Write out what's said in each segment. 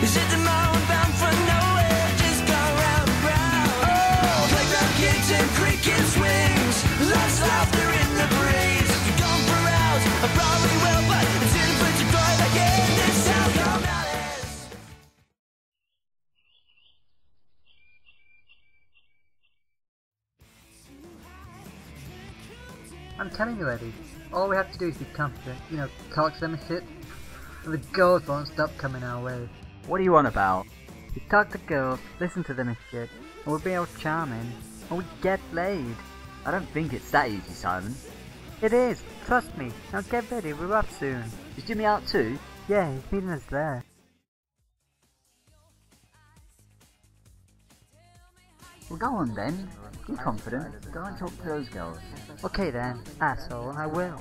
Is it the mountain bound for nowhere? Just go round and round. Oh, playground kids and cricket swings. Lots of laughter in the breeze. You're gone for hours, I probably will, but it's in for to cry again. This how come out is. I'm telling you, Eddie, all we have to do is be confident, talk to them and shit, and the girls won't stop coming our way. What are you on about? We talk to girls, listen to them and shit, and we'll be all charming, and we get laid. I don't think it's that easy, Simon. It is, trust me. Now get ready, we're off soon. Is Jimmy out too? Yeah, he's meeting us there. Well, go on then. Be confident. Go and talk to those girls. Okay then, asshole, I will.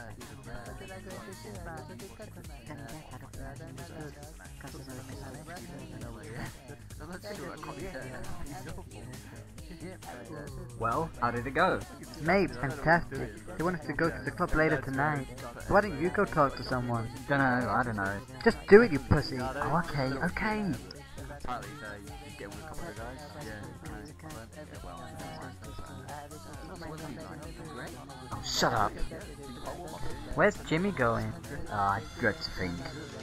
Well, how did it go? Mate, fantastic. They want us to go to the club later tonight. So why don't you go talk to someone? I don't know. Just do it, you pussy. Oh, okay. Oh, shut up. Where's Jimmy going? I dread to think.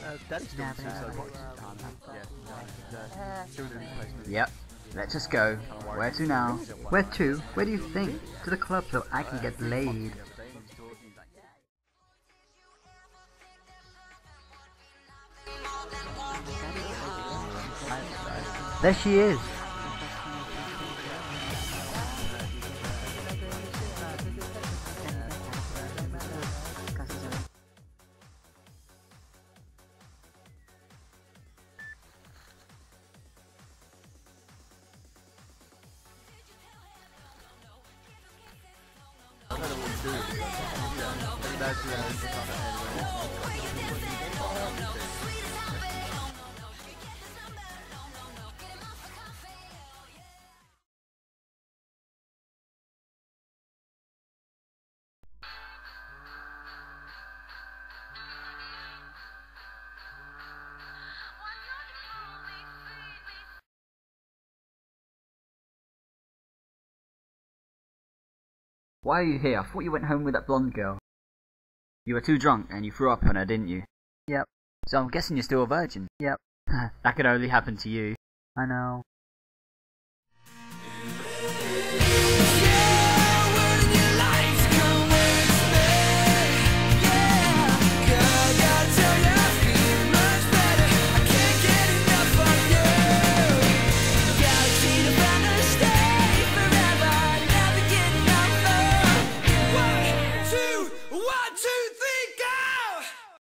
Yep, let's just go. Where to now? Where to? Where do you think? To the club so I can get laid. There she is. Why are you here? I thought you went home with that blonde girl. You were too drunk and you threw up on her, didn't you? Yep. So I'm guessing you're still a virgin. Yep. That could only happen to you. I know.